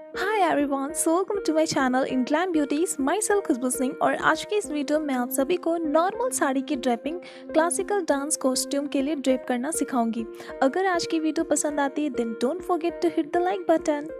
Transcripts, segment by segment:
Hi everyone, so welcome to my channel in Glam Beauties. Myself Khushboo Singh और आज की इस वीडियो में आप सभी को नॉर्मल साड़ी की ड्रेपिंग क्लासिकल डांस कॉस्ट्यूम के लिए ड्रेप करना सिखाऊंगी। अगर आज की वीडियो पसंद आती है then don't forget to hit the like button.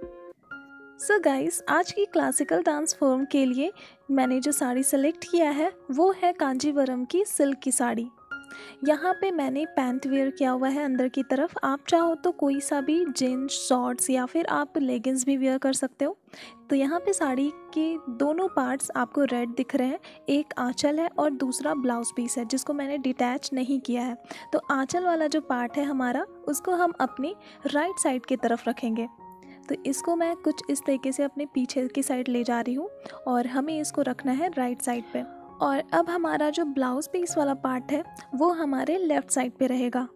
So guys, आज की क्लासिकल डांस फॉर्म के लिए मैंने जो साड़ी सेलेक्ट किया है वो है कांजीवरम की सिल्क की साड़ी। यहाँ पे मैंने पैंट वेयर किया हुआ है अंदर की तरफ। आप चाहो तो कोई सा भी जीन्स शॉर्ट्स या फिर आप लेगिंग्स भी वेयर कर सकते हो। तो यहाँ पे साड़ी के दोनों पार्ट्स आपको रेड दिख रहे हैं, एक आंचल है और दूसरा ब्लाउज पीस है जिसको मैंने डिटैच नहीं किया है। तो आंचल वाला जो पार्ट है हमारा उसको हम अपनी राइट साइड की तरफ रखेंगे। तो इसको मैं कुछ इस तरीके से अपने पीछे की साइड ले जा रही हूँ और हमें इसको रखना है राइट साइड पे। और अब हमारा जो ब्लाउज पीस वाला पार्ट है वो हमारे लेफ़्ट साइड पे रहेगा।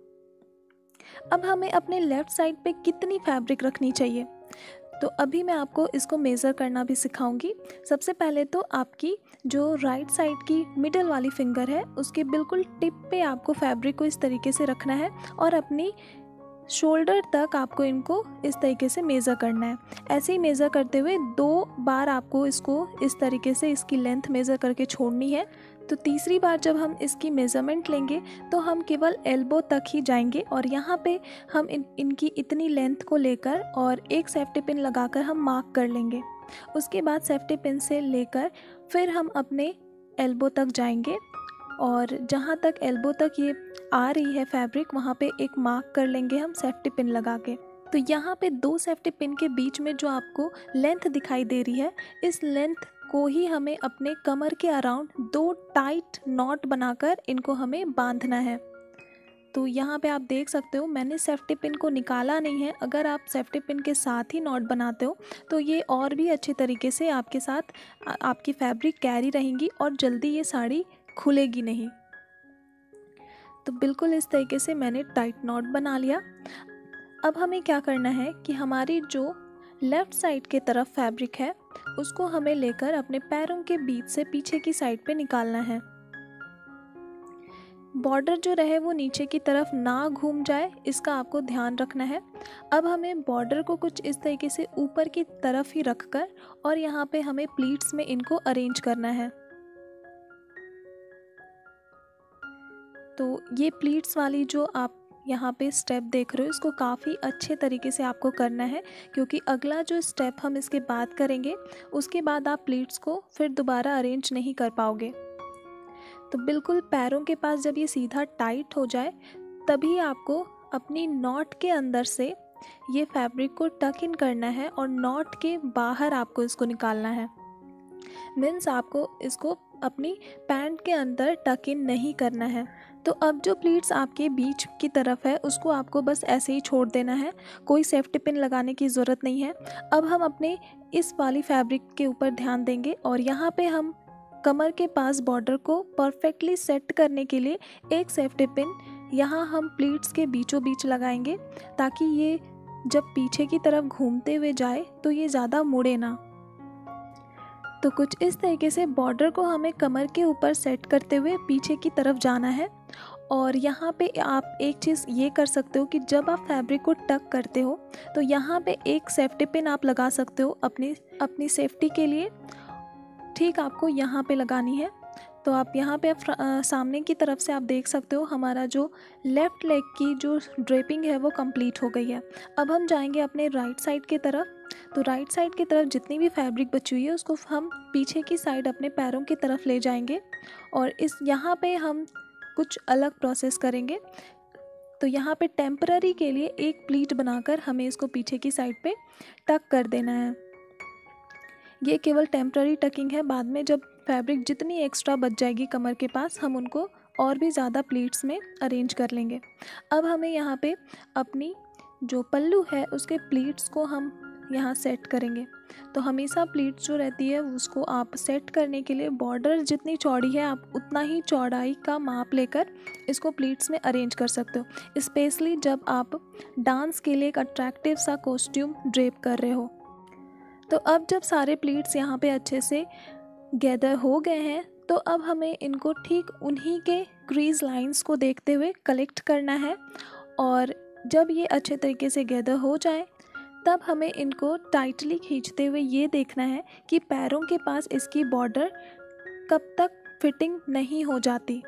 अब हमें अपने लेफ़्ट साइड पे कितनी फैब्रिक रखनी चाहिए, तो अभी मैं आपको इसको मेज़र करना भी सिखाऊंगी। सबसे पहले तो आपकी जो राइट साइड की मिडल वाली फिंगर है उसके बिल्कुल टिप पे आपको फैब्रिक को इस तरीके से रखना है और अपनी शोल्डर तक आपको इनको इस तरीके से मेज़र करना है। ऐसे ही मेज़र करते हुए 2 बार आपको इसको इस तरीके से इसकी लेंथ मेज़र करके छोड़नी है। तो तीसरी बार जब हम इसकी मेज़रमेंट लेंगे तो हम केवल एल्बो तक ही जाएंगे और यहाँ पे हम इनकी इतनी लेंथ को लेकर और एक सेफ्टी पिन लगाकर हम मार्क कर लेंगे। उसके बाद सेफ्टी पिन से लेकर फिर हम अपने एल्बो तक जाएंगे और जहाँ तक एल्बो तक ये आ रही है फैब्रिक वहाँ पे एक मार्क कर लेंगे हम सेफ्टी पिन लगा के। तो यहाँ पे 2 सेफ्टी पिन के बीच में जो आपको लेंथ दिखाई दे रही है, इस लेंथ को ही हमें अपने कमर के अराउंड 2 टाइट नॉट बनाकर इनको हमें बांधना है। तो यहाँ पे आप देख सकते हो मैंने सेफ्टी पिन को निकाला नहीं है। अगर आप सेफ्टी पिन के साथ ही नॉट बनाते हो तो ये और भी अच्छे तरीके से आपके साथ आपकी फैब्रिक कैरी रहेंगी और जल्दी ये साड़ी खुलेगी नहीं। तो बिल्कुल इस तरीके से मैंने टाइट नॉट बना लिया। अब हमें क्या करना है कि हमारी जो लेफ़्ट साइड के तरफ फैब्रिक है उसको हमें लेकर अपने पैरों के बीच से पीछे की साइड पे निकालना है। बॉर्डर जो रहे वो नीचे की तरफ ना घूम जाए, इसका आपको ध्यान रखना है। अब हमें बॉर्डर को कुछ इस तरीके से ऊपर की तरफ ही रखकर और यहाँ पे हमें प्लीट्स में इनको अरेंज करना है। तो ये प्लीट्स वाली जो आप यहाँ पे स्टेप देख रहे हो इसको काफ़ी अच्छे तरीके से आपको करना है, क्योंकि अगला जो स्टेप हम इसके बाद करेंगे उसके बाद आप प्लीट्स को फिर दोबारा अरेंज नहीं कर पाओगे। तो बिल्कुल पैरों के पास जब ये सीधा टाइट हो जाए तभी आपको अपनी नॉट के अंदर से ये फैब्रिक को टक इन करना है और नॉट के बाहर आपको इसको निकालना है। मीन्स आपको इसको अपनी पैंट के अंदर टक इन नहीं करना है। तो अब जो प्लीट्स आपके बीच की तरफ है उसको आपको बस ऐसे ही छोड़ देना है, कोई सेफ्टी पिन लगाने की ज़रूरत नहीं है। अब हम अपने इस वाली फैब्रिक के ऊपर ध्यान देंगे और यहाँ पे हम कमर के पास बॉर्डर को परफेक्टली सेट करने के लिए एक सेफ्टी पिन यहाँ हम प्लीट्स के बीचों बीच लगाएंगे, ताकि ये जब पीछे की तरफ घूमते हुए जाए तो ये ज़्यादा मुड़े ना। तो कुछ इस तरीके से बॉर्डर को हमें कमर के ऊपर सेट करते हुए पीछे की तरफ जाना है। और यहाँ पे आप एक चीज़ ये कर सकते हो कि जब आप फैब्रिक को टक करते हो तो यहाँ पे एक सेफ्टी पिन आप लगा सकते हो अपनी सेफ्टी के लिए। ठीक आपको यहाँ पे लगानी है। तो आप यहाँ पे सामने की तरफ से आप देख सकते हो हमारा जो लेफ़्ट लेग की जो ड्रेपिंग है वो कंप्लीट हो गई है। अब हम जाएंगे अपने राइट साइड की तरफ। तो राइट साइड की तरफ जितनी भी फैब्रिक बची हुई है उसको हम पीछे की साइड अपने पैरों की तरफ ले जाएंगे और यहाँ पे हम कुछ अलग प्रोसेस करेंगे। तो यहाँ पे टेम्पररी के लिए एक प्लीट बनाकर हमें इसको पीछे की साइड पे टक कर देना है। ये केवल टेम्पररी टकिंग है, बाद में जब फैब्रिक जितनी एक्स्ट्रा बच जाएगी कमर के पास हम उनको और भी ज़्यादा प्लीट्स में अरेंज कर लेंगे। अब हमें यहाँ पे अपनी जो पल्लू है उसके प्लीट्स को हम यहाँ सेट करेंगे। तो हमेशा प्लीट्स जो रहती है उसको आप सेट करने के लिए बॉर्डर जितनी चौड़ी है आप उतना ही चौड़ाई का माप लेकर इसको प्लीट्स में अरेंज कर सकते हो, स्पेशली जब आप डांस के लिए एक अट्रैक्टिव सा कॉस्ट्यूम ड्रेप कर रहे हो। तो अब जब सारे प्लीट्स यहाँ पे अच्छे से गैदर हो गए हैं तो अब हमें इनको ठीक उन्हीं के क्रीज लाइंस को देखते हुए कलेक्ट करना है। और जब ये अच्छे तरीके से गैदर हो जाए तब हमें इनको टाइटली खींचते हुए ये देखना है कि पैरों के पास इसकी बॉर्डर कब तक फिटिंग नहीं हो जाती।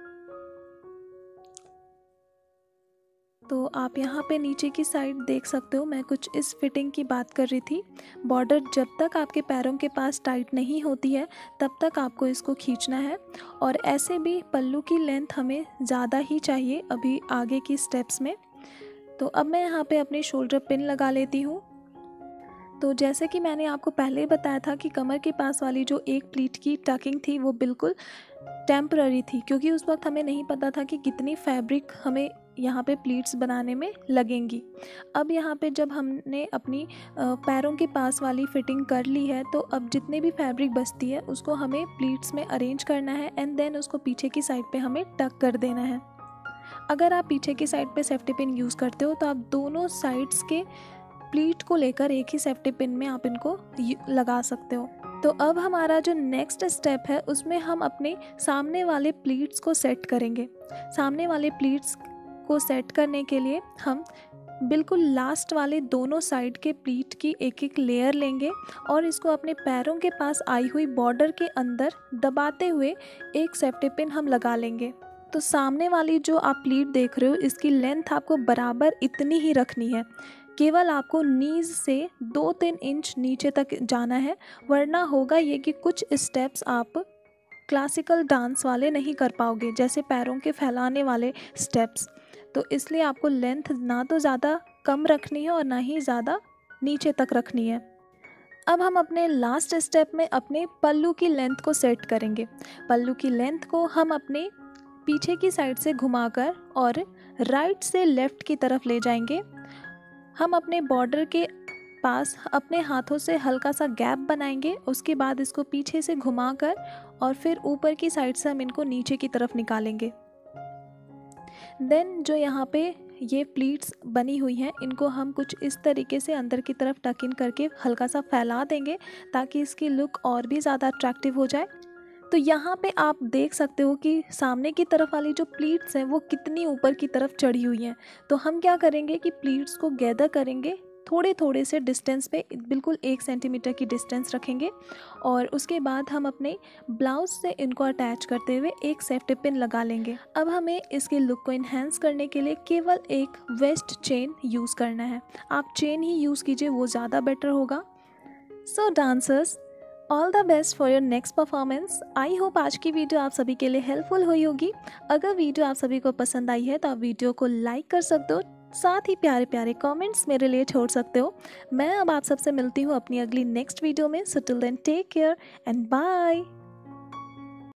तो आप यहाँ पे नीचे की साइड देख सकते हो, मैं कुछ इस फिटिंग की बात कर रही थी। बॉर्डर जब तक आपके पैरों के पास टाइट नहीं होती है तब तक आपको इसको खींचना है। और ऐसे भी पल्लू की लेंथ हमें ज़्यादा ही चाहिए अभी आगे की स्टेप्स में। तो अब मैं यहाँ पे अपनी शोल्डर पिन लगा लेती हूँ। तो जैसे कि मैंने आपको पहले बताया था कि कमर के पास वाली जो एक प्लीट की टकिंग थी वो बिल्कुल टेम्पररी थी, क्योंकि उस वक्त हमें नहीं पता था कि कितनी फैब्रिक हमें यहाँ पे प्लीट्स बनाने में लगेंगी। अब यहाँ पे जब हमने अपनी पैरों के पास वाली फिटिंग कर ली है, तो अब जितने भी फैब्रिक बचती है उसको हमें प्लीट्स में अरेंज करना है एंड देन उसको पीछे की साइड पे हमें टक कर देना है। अगर आप पीछे की साइड पे सेफ्टी पिन यूज़ करते हो तो आप दोनों साइड्स के प्लीट को लेकर एक ही सेफ्टी पिन में आप इनको लगा सकते हो। तो अब हमारा जो नेक्स्ट स्टेप है उसमें हम अपने सामने वाले प्लीट्स को सेट करेंगे। सामने वाले प्लीट्स को सेट करने के लिए हम बिल्कुल लास्ट वाले दोनों साइड के प्लीट की एक एक लेयर लेंगे और इसको अपने पैरों के पास आई हुई बॉर्डर के अंदर दबाते हुए एक सेफ्टी पिन हम लगा लेंगे। तो सामने वाली जो आप प्लीट देख रहे हो इसकी लेंथ आपको बराबर इतनी ही रखनी है, केवल आपको नीज से 2-3 इंच नीचे तक जाना है, वरना होगा ये कि कुछ स्टेप्स आप क्लासिकल डांस वाले नहीं कर पाओगे, जैसे पैरों के फैलाने वाले स्टेप्स। तो इसलिए आपको लेंथ ना तो ज़्यादा कम रखनी है और ना ही ज़्यादा नीचे तक रखनी है। अब हम अपने लास्ट स्टेप में अपने पल्लू की लेंथ को सेट करेंगे। पल्लू की लेंथ को हम अपने पीछे की साइड से घुमाकर और राइट से लेफ़्ट की तरफ ले जाएंगे। हम अपने बॉर्डर के पास अपने हाथों से हल्का सा गैप बनाएंगे, उसके बाद इसको पीछे से घुमाकर और फिर ऊपर की साइड से हम इनको नीचे की तरफ निकालेंगे। देन जो यहाँ पे ये प्लीट्स बनी हुई हैं इनको हम कुछ इस तरीके से अंदर की तरफ टक इन करके हल्का सा फैला देंगे ताकि इसकी लुक और भी ज़्यादा अट्रैक्टिव हो जाए। तो यहाँ पे आप देख सकते हो कि सामने की तरफ वाली जो प्लीट्स हैं वो कितनी ऊपर की तरफ चढ़ी हुई हैं। तो हम क्या करेंगे कि प्लीट्स को गैदर करेंगे, थोड़े थोड़े से डिस्टेंस पे, बिल्कुल 1 सेंटीमीटर की डिस्टेंस रखेंगे और उसके बाद हम अपने ब्लाउज से इनको अटैच करते हुए एक सेफ्टी पिन लगा लेंगे। अब हमें इसके लुक को इन्हेंस करने के लिए केवल एक वेस्ट चेन यूज़ करना है। आप चेन ही यूज़ कीजिए, वो ज़्यादा बेटर होगा। So dancers, all the best for your next performance. I hope आज की वीडियो आप सभी के लिए हेल्पफुल हुई होगी। अगर वीडियो आप सभी को पसंद आई है तो आप वीडियो को लाइक कर सकते हो, साथ ही प्यारे प्यारे कमेंट्स मेरे लिए छोड़ सकते हो। मैं अब आप सबसे मिलती हूँ अपनी अगली नेक्स्ट वीडियो में। So till then take care and bye.